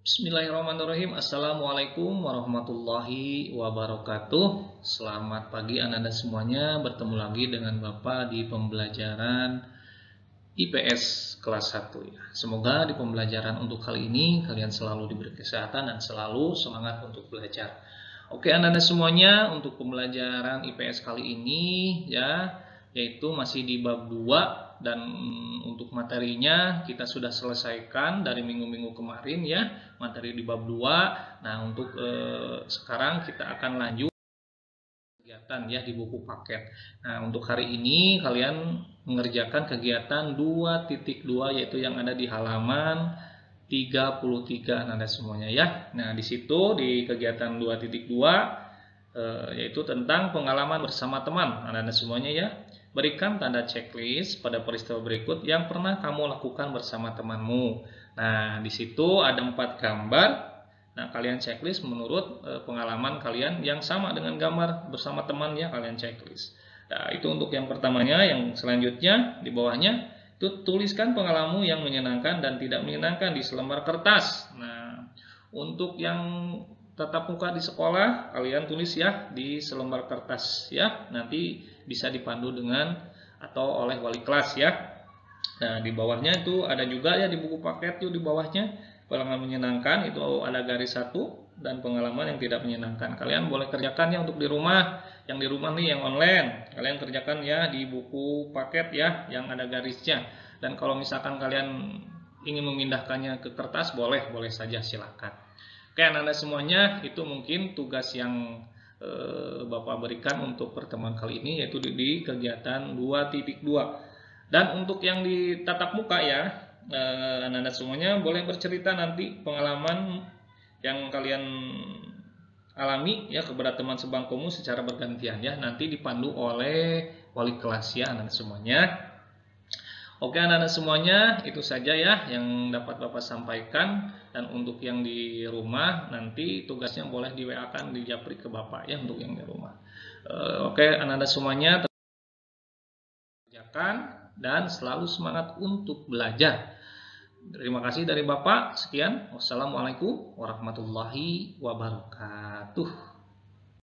Bismillahirrahmanirrahim. Assalamualaikum warahmatullahi wabarakatuh. Selamat pagi anak-anak semuanya. Bertemu lagi dengan Bapak di pembelajaran IPS kelas 1 ya. Semoga di pembelajaran untuk kali ini kalian selalu diberi kesehatan dan selalu semangat untuk belajar. Oke anak-anak semuanya, untuk pembelajaran IPS kali ini ya, yaitu masih di bab 2 dan untuk materinya kita sudah selesaikan dari minggu-minggu kemarin ya, materi di bab 2. Nah, untuk sekarang kita akan lanjut kegiatan ya di buku paket. Nah, untuk hari ini kalian mengerjakan kegiatan 2.2 yaitu yang ada di halaman 33 Anda semuanya ya. Nah, di situ di kegiatan 2.2 yaitu tentang pengalaman bersama teman Anda semuanya ya. Berikan tanda checklist pada peristiwa berikut yang pernah kamu lakukan bersama temanmu. Nah, di situ ada 4 gambar. Nah, kalian checklist menurut pengalaman kalian yang sama dengan gambar bersama teman ya, kalian checklist. Nah, itu untuk yang pertamanya. Yang selanjutnya di bawahnya itu tuliskan pengalaman yang menyenangkan dan tidak menyenangkan di selembar kertas. Nah, untuk yang tatap muka di sekolah kalian tulis ya di selembar kertas ya, nanti bisa dipandu dengan atau oleh wali kelas ya. Nah, di bawahnya itu ada juga ya di buku paket tuh di bawahnya pengalaman menyenangkan itu ada garis 1 dan pengalaman yang tidak menyenangkan. Kalian boleh kerjakan ya untuk di rumah. Yang di rumah nih yang online, kalian kerjakan ya di buku paket ya yang ada garisnya. Dan kalau misalkan kalian ingin memindahkannya ke kertas boleh saja, silakan. Oke anak-anak semuanya, itu mungkin tugas yang Bapak berikan untuk pertemuan kali ini yaitu di kegiatan 2.2. Dan untuk yang di tatap muka ya, anak-anak semuanya boleh bercerita nanti pengalaman yang kalian alami ya kepada teman sebangkumu secara bergantian ya, nanti dipandu oleh wali kelas ya anak-anak semuanya. Oke anak-anak semuanya, itu saja ya yang dapat Bapak sampaikan. Dan untuk yang di rumah nanti tugasnya boleh di WA-kan, di japri ke Bapak ya untuk yang di rumah. Oke anak-anak semuanya, kerjakan dan selalu semangat untuk belajar. Terima kasih dari Bapak. Sekian. Wassalamualaikum warahmatullahi wabarakatuh.